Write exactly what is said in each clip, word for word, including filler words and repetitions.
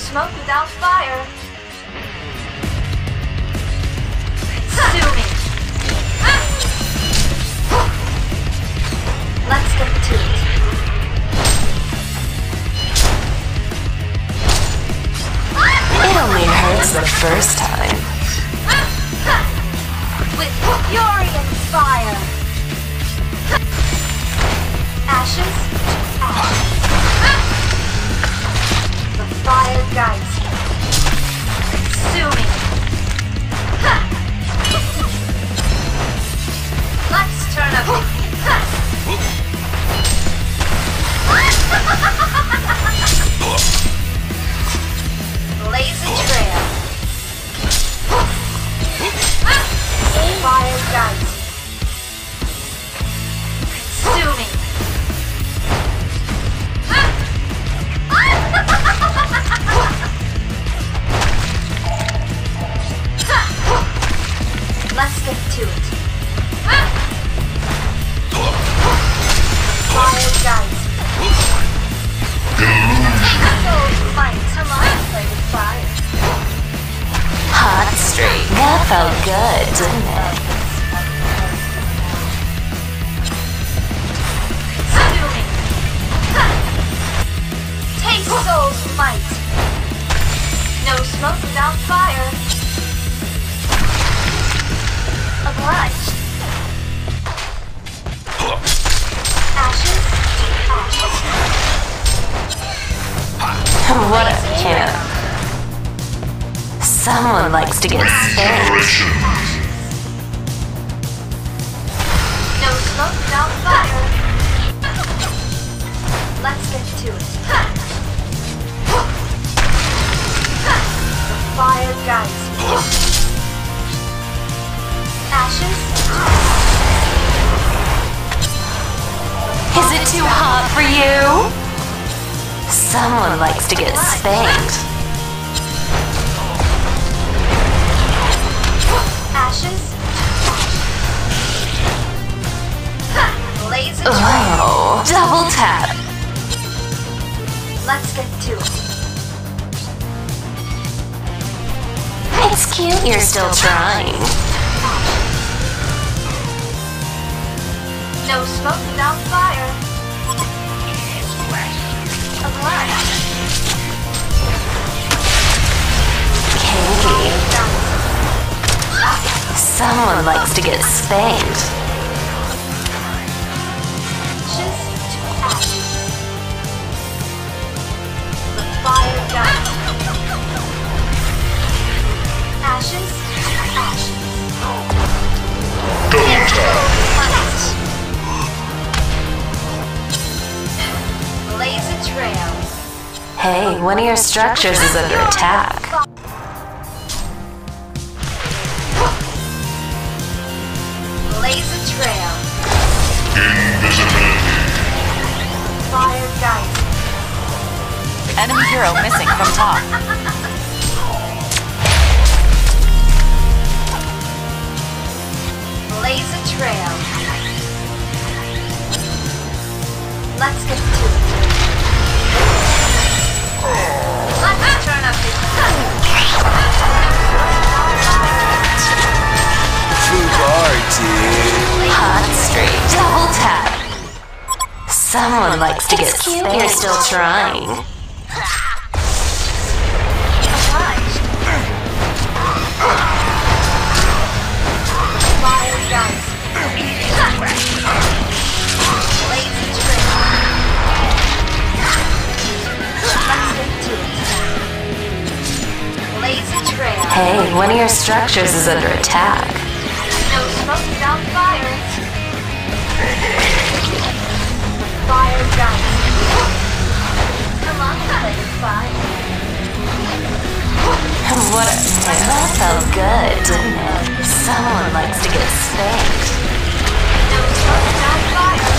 smoke without fire. Sue me. Let's get to it. It only hurts the first time. With fury and fire. Ashes to ashes. The fire guides me. Consuming. Let's turn up. Blaze a trail. Fire guides me. Consuming. Let's get to it. Fire guides me. Soul's might to life play with fire. Hot streak. That felt good, didn't it? Consuming. Taste soul's might. No smoke without fire. Obliged. Ashes to ashes. What a camp. Someone likes to get spanked. No smoke without fire. Let's get to it. The fire guides me. Ashes. Is it too hot for you? Someone likes to get spanked. Ashes. Blaze a trail. Oh, double tap. Let's get to it. It's cute you're still trying. No smoke without fire. Obliged. Kinky. Someone likes to get spanked. Ashes to ashes. The fire guides me. Ashes to ashes. Double tap. Blaze a trail. Hey, one of your structures is under attack. Blaze a trail. Invisibility. Fire guides me. Enemy hero missing from top. Blaze a trail. Let's get to it. Let's turn up the Hot streak. Double tap. Someone likes to get spanked. You're still trying. obliged. Fire guides me. Blaze a trail. Let's get to it. Blaze a trail. Hey, one of your structures is under attack. No smoke without fire. Fire guides me. Come on, play with fire. What a that felt good, didn't it? Someone likes to get spanked. No smoke without fire.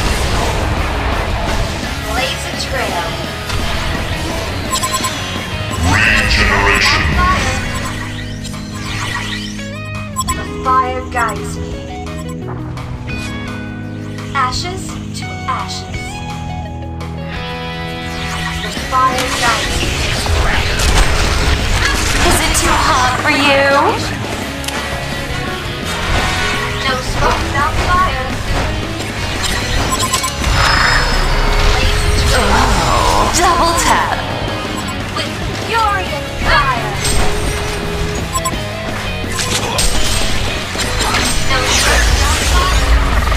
Blaze a trail. Regeneration. Fire. The fire guides me. Ashes to ashes. The fire guides me. for you. No smoke without fire. Oh, double tap. With furious fire. No smoke without fire.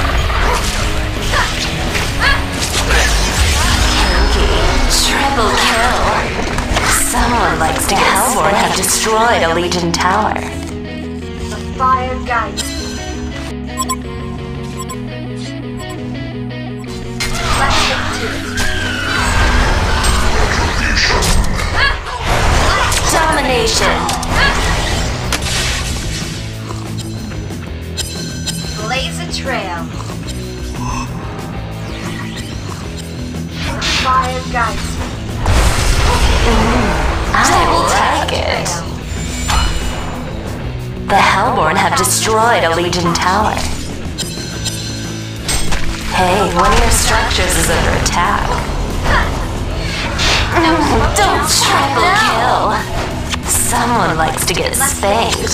Triple kill. Someone likes to get Hellborn have destroyed a Legion tower. The fire guides me. Let's get to it. Domination. Blaze a trail. The fire guides me. I like it. The Hellborn have destroyed a Legion tower. Hey, one of your structures is under attack. Don't triple kill. Someone likes to get spanked.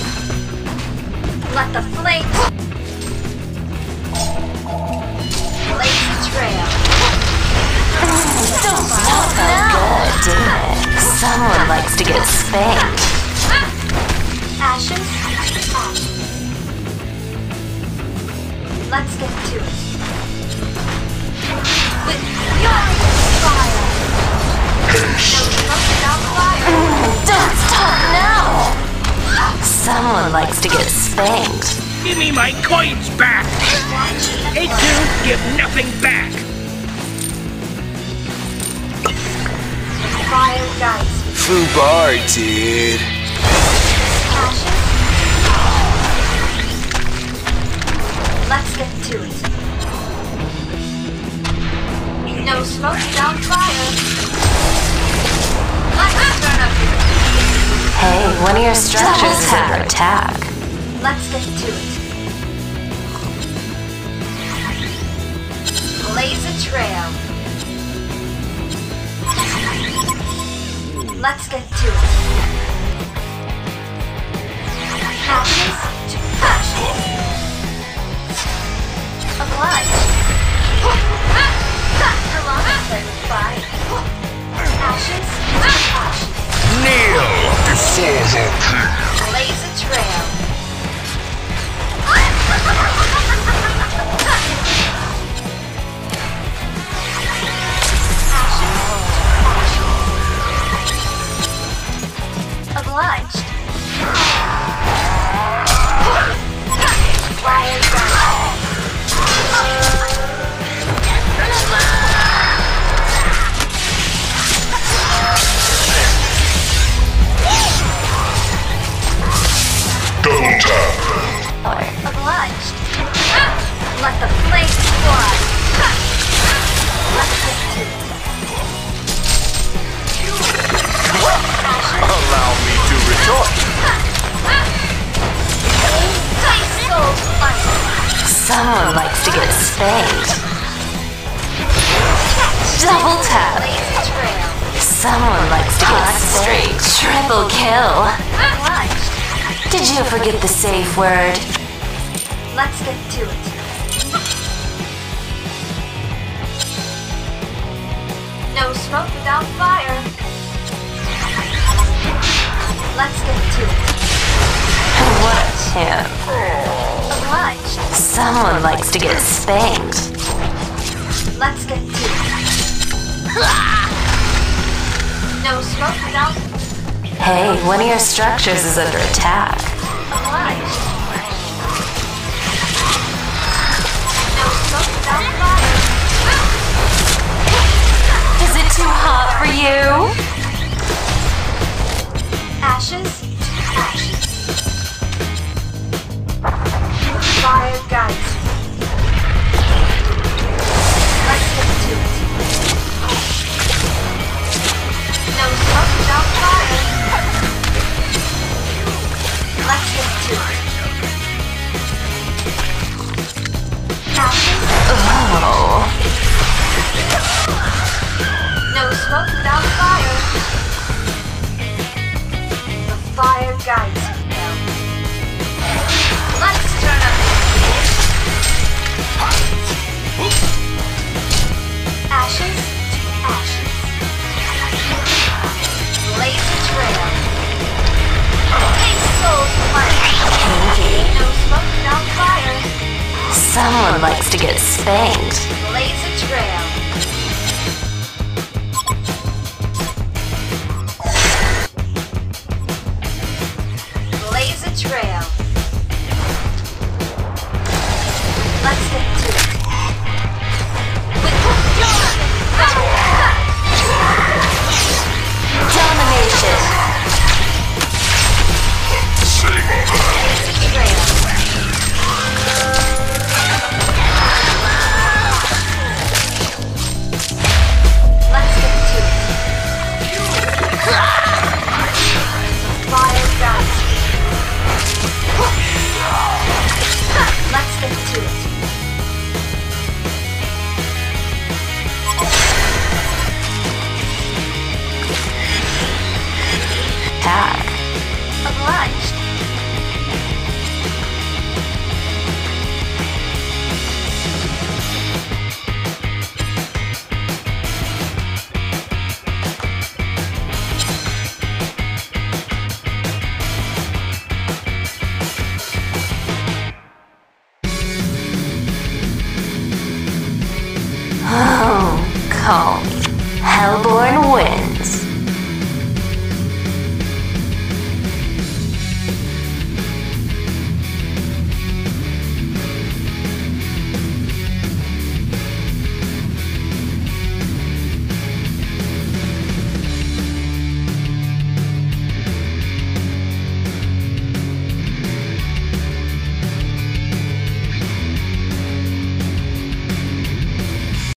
Let the flames blaze a trail. Don't felt good, didn't it? Someone likes to get spanked. Ashes to ashes. Let's get to it. With furious fire. No smoke without fire. Don't stop now! Someone likes to get spanked. Give me my coins back! A two, give nothing back! Fire guides me. Fubar, dude. Ashes. Let's get to it. No smoke without fire. Let's turn up here. Hey, one of your structures is under attack. Let's get to it. Blaze a trail. Let's get to it. Ashes to ashes. Obliged. Come on, play with fire. Ashes to ashes. Kneel before the king. Blaze a trail. Obliged. Fire gun. Double tap. Obliged. Let the flames fly. Let's get to it. Allow me to retort. Dice soul fire. Someone likes to get spanked. Double tap. Blaze a trail. Someone likes to get spanked. Triple kill. Obliged. Did you forget the safe word? Let's get to it. No smoke without fire. Let's get to it. What a tip. Obliged. Someone likes to get spanked. Let's get to it. No smoke without Hey, one of your structures is under attack. obliged. No smoke without fire. Is it too hot for you? Ashes to ashes. Fire guides me. Let's get to it. No smoke without fire. Let's get to it. Ashes. Oh, No smoke without fire. The fire guides you now. Let's turn up the speed. Ashes to ashes. Blaze a trail. Take souls fire. No smoke without fire. Someone likes to get spanked. Blaze a trail. Blaze a trail. Let's get to it. With Domination. Blaze a trail. Let's get to it. Fire guns. Let's get to it. Hack. Obliged. Oh, call me Hellborn wins.